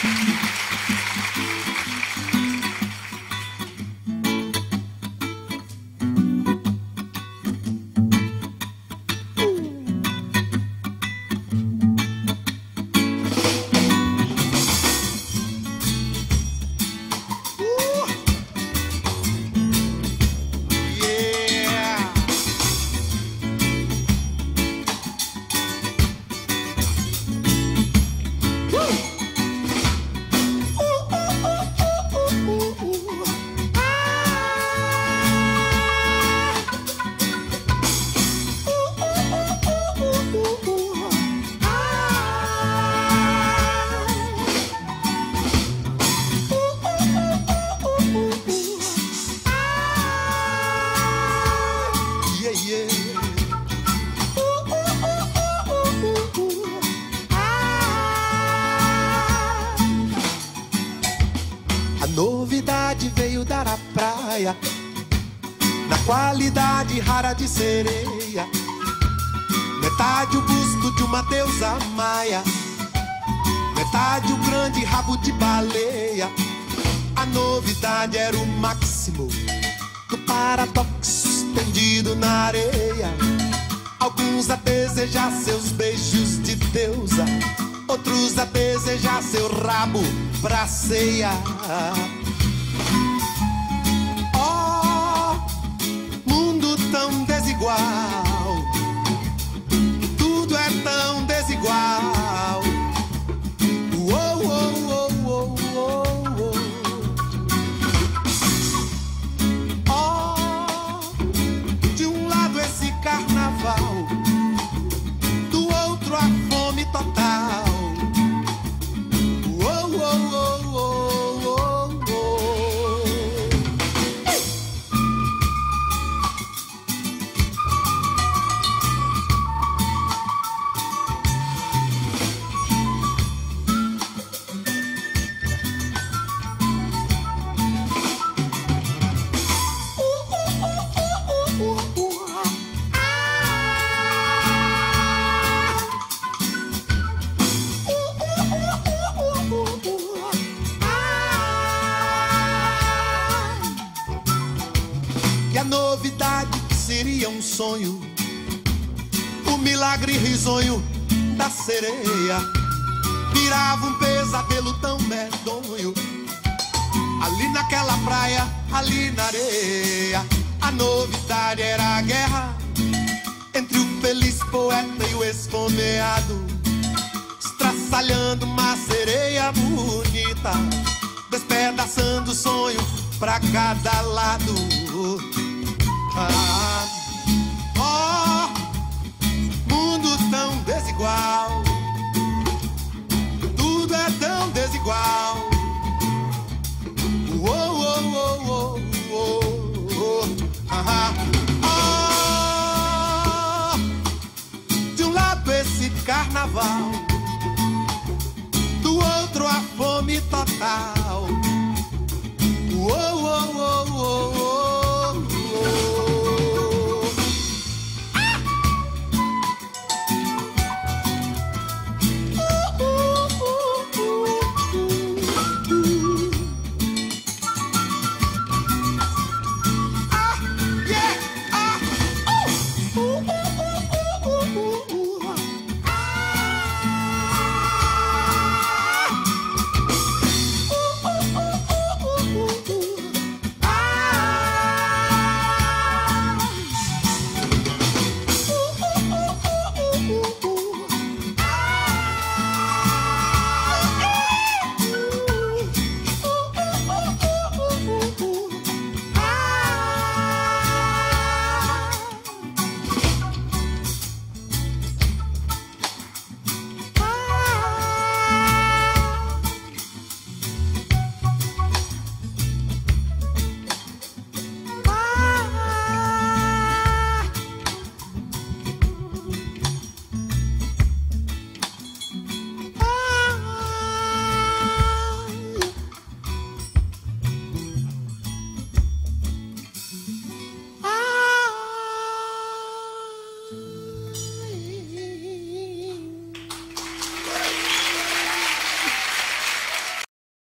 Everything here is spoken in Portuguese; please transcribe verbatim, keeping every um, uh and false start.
Novidade veio dar à praia, na qualidade rara de sereia. Metade o busto de uma deusa maia, metade o grande rabo de baleia. A novidade era o máximo do paradoxo estendido na areia. Alguns a desejar seus beijos de deusa, outros a desejar seu rabo pra ceia. Oh, mundo tão desigual, tudo é tão desigual. Oh, oh, oh, oh, oh, oh. Oh, de um lado esse carnaval, do outro a fome total. E a novidade seria um sonho, o milagre risonho da sereia virava um pesadelo tão medonho. Ali naquela praia, ali na areia, a novidade era a guerra entre o feliz poeta e o esfomeado, estraçalhando uma sereia bonita, despedaçando o sonho pra cada lado. Ah,